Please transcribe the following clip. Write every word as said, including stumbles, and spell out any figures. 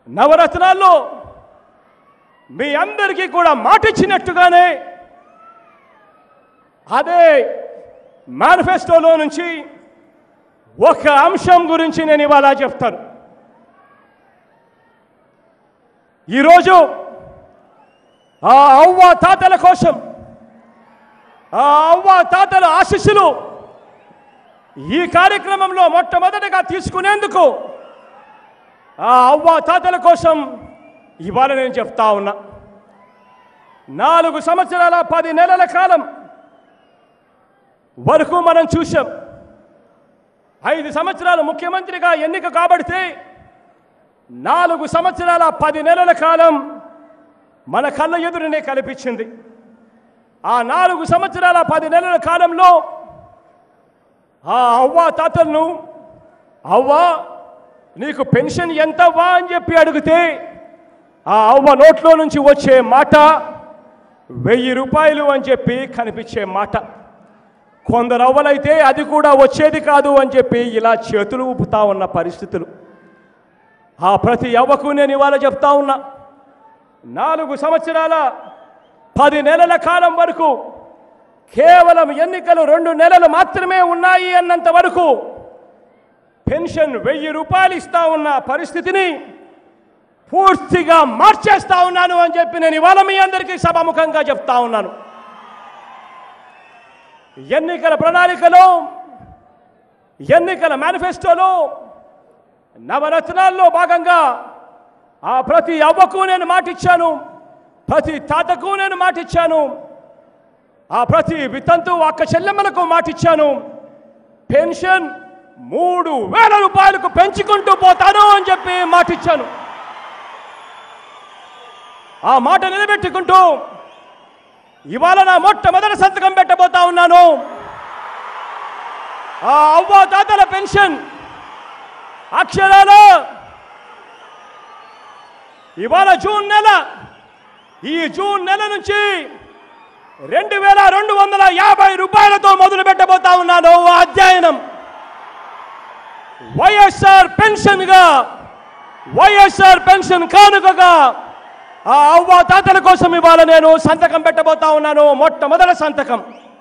నవరత్నాల్లో మీ అందరికీ కూడా మాట ఇచ్చినట్టుగానే అదే మేనిఫెస్టోలో నుంచి ఒక అంశం గురించి నేను ఇవాళ చెప్తాను. ఈరోజు ఆ అవ్వ తాతల కోసం, ఆ అవ్వ తాతల ఆశీస్సులు ఈ కార్యక్రమంలో మొట్టమొదటిగా తీసుకునేందుకు ఆ అవ్వ తాతల కోసం ఇవాళ నేను చెప్తా ఉన్నా. నాలుగు సంవత్సరాల పది నెలల కాలం వరకు మనం చూసాం. ఐదు సంవత్సరాలు ముఖ్యమంత్రిగా ఎన్నిక కాబడితే నాలుగు సంవత్సరాల పది నెలల కాలం మన కళ్ళ ఎదురునే కనిపించింది. ఆ నాలుగు సంవత్సరాల పది నెలల కాలంలో ఆ అవ్వ తాతలను, అవ్వ నీకు పెన్షన్ ఎంతవ్వా అని చెప్పి అడిగితే ఆ అవ్వ నోట్లో నుంచి వచ్చే మాట వెయ్యి రూపాయలు అని చెప్పి కనిపించే మాట. కొందరు అవ్వలైతే అది కూడా వచ్చేది కాదు అని చెప్పి ఇలా చేతులు ఊపుతా ఉన్న పరిస్థితులు. ఆ ప్రతి అవ్వకు నేను ఇవాళ చెప్తా ఉన్నా, నాలుగు సంవత్సరాల పది నెలల కాలం వరకు కేవలం ఎన్నికలు రెండు నెలలు మాత్రమే ఉన్నాయి అన్నంత వరకు పెన్షన్ వెయ్యి రూపాయలు ఇస్తా ఉన్న పరిస్థితిని పూర్తిగా మార్చేస్తా ఉన్నాను అని చెప్పి నేను ఇవాళ మీ అందరికీ సభాముఖంగా చెప్తా ఉన్నాను. ఎన్నికల ప్రణాళికలో, ఎన్నికల మేనిఫెస్టోలో, నవరత్నాల్లో భాగంగా ఆ ప్రతి అవ్వకు నేను మాటిచ్చాను, ప్రతి తాతకు నేను మాటిచ్చాను, ఆ ప్రతి వితంతు అక్క చెల్లెమ్మలకు మాటిచ్చాను, పెన్షన్ మూడు వేల రూపాయలకు పెంచుకుంటూ పోతాను అని చెప్పి మాటిచ్చాను. ఆ మాట నిలబెట్టుకుంటూ ఇవాళ నా మొట్టమొదటి సంతకం పెట్టబోతా ఉన్నాను. ఆ అవ్వ తాతల పెన్షన్ అక్షరాల ఇవాళ జూన్ నెల, ఈ జూన్ నెల నుంచి రెండు వేల రెండు వందల యాభై రూపాయలతో మొదలు పెట్టబోతా ఉన్నాను. అధ్యయనం వైఎస్ఆర్ పెన్షన్గా, వైఎస్ఆర్ పెన్షన్ కానుకగా ఆ అవ్వ తాతల కోసం ఇవాళ నేను సంతకం పెట్టబోతా ఉన్నాను. మొట్టమొదటి సంతకం.